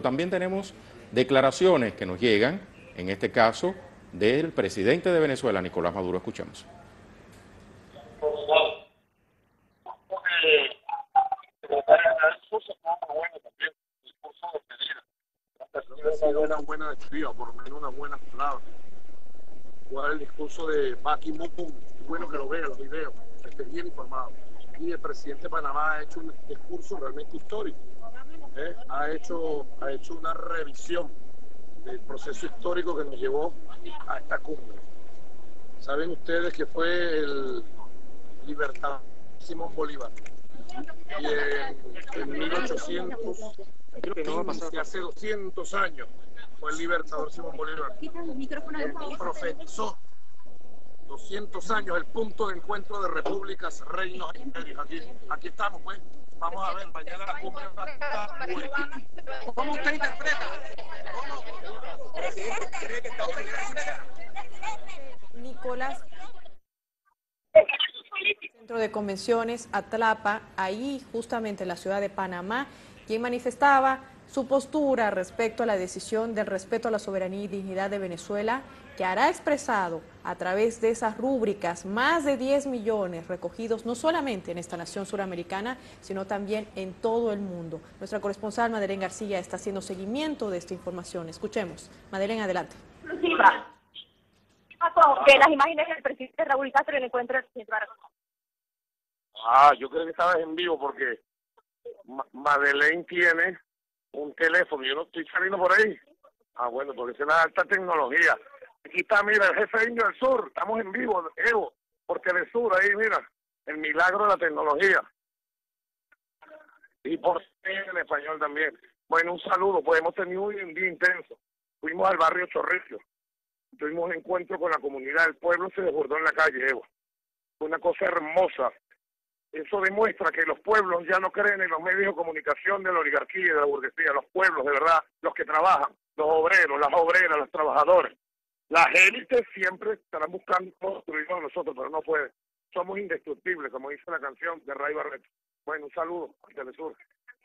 También tenemos declaraciones que nos llegan, en este caso, del presidente de Venezuela, Nicolás Maduro. Escuchemos. Ha sido una buena despedida, por lo menos unas buenas palabras. Igual el discurso de Baki Mukum, bueno que lo vea, los videos, que esté bien informado. Y el presidente de Panamá ha hecho un discurso realmente histórico. Ha hecho una revisión del proceso histórico que nos llevó a esta cumbre. Saben ustedes que fue el libertador Simón Bolívar. Y en 1800, hace 200 años, fue el libertador Simón Bolívar. Profetizó 200 años el punto de encuentro de repúblicas, reinos e imperios. Aquí estamos, pues. Vamos a ver, mañana la cumbre va a estar buena. ¿Cómo usted interpreta? Nicolás, Centro de Convenciones, Atlapa, ahí justamente en la ciudad de Panamá, quien manifestaba su postura respecto a la decisión del respeto a la soberanía y dignidad de Venezuela, que hará expresado a través de esas rúbricas más de 10 millones recogidos no solamente en esta nación suramericana, sino también en todo el mundo. Nuestra corresponsal Madeleine García está haciendo seguimiento de esta información. Escuchemos. Madeleine, adelante. De las imágenes del presidente Raúl Castro en el encuentro del presidente Barack Obama. Yo creo que estabas en vivo porque Madeleine tiene un teléfono. Yo no estoy saliendo por ahí. Bueno, porque es una alta tecnología. Aquí está, mira, el jefe indio del sur. Estamos en vivo, Evo, por Telesur. Ahí, mira, el milagro de la tecnología. Y por en español también. Bueno, un saludo. Pues hemos tenido un día intenso. Fuimos al barrio Chorrillo. Tuvimos un encuentro con la comunidad. El pueblo se desbordó en la calle, Evo. Fue una cosa hermosa. Eso demuestra que los pueblos ya no creen en los medios de comunicación de la oligarquía y de la burguesía. Los pueblos, de verdad, los que trabajan, los obreros, las obreras, los trabajadores. Las élites siempre estarán buscando construirnos a nosotros, pero no pueden. Somos indestructibles, como dice la canción de Ray Barreto. Bueno, un saludo al Telesur.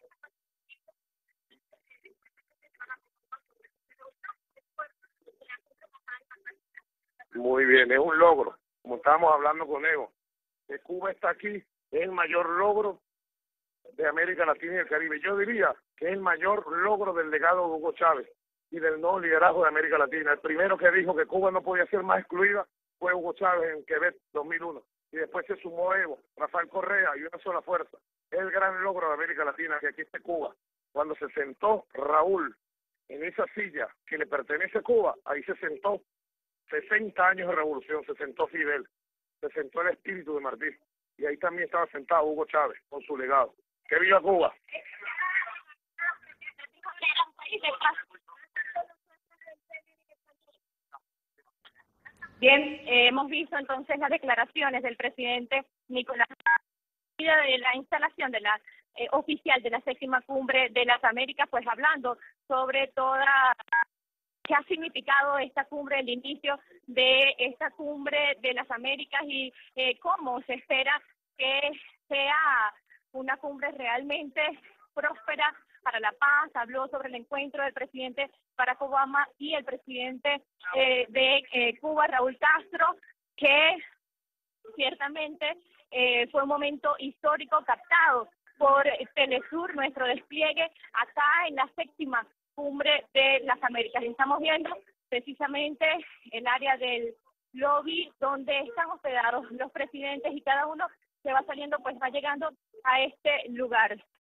Muy bien, es un logro. Como estábamos hablando con Evo, que Cuba está aquí, es el mayor logro de América Latina y el Caribe. Yo diría que es el mayor logro del legado de Hugo Chávez y del nuevo liderazgo de América Latina. El primero que dijo que Cuba no podía ser más excluida fue Hugo Chávez en Quebec 2001. Y después se sumó Evo, Rafael Correa y una sola fuerza. Es el gran logro de América Latina que aquí esté Cuba. Cuando se sentó Raúl en esa silla que le pertenece a Cuba, ahí se sentó 60 años de revolución, se sentó Fidel, se sentó el espíritu de Martí. Y ahí también estaba sentado Hugo Chávez con su legado. ¡Que viva Cuba! Bien, hemos visto entonces las declaraciones del presidente Nicolás de la instalación de la oficial de la séptima cumbre de las Américas, pues hablando sobre toda qué ha significado esta cumbre, el inicio de esta cumbre de las Américas y cómo se espera que sea una cumbre realmente próspera para la paz. Habló sobre el encuentro del presidente Barack Obama y el presidente de Cuba, Raúl Castro, que ciertamente fue un momento histórico captado por Telesur, nuestro despliegue acá en la séptima cumbre de las Américas. Y estamos viendo precisamente el área del lobby donde están hospedados los presidentes y cada uno se va saliendo, pues va llegando a este lugar.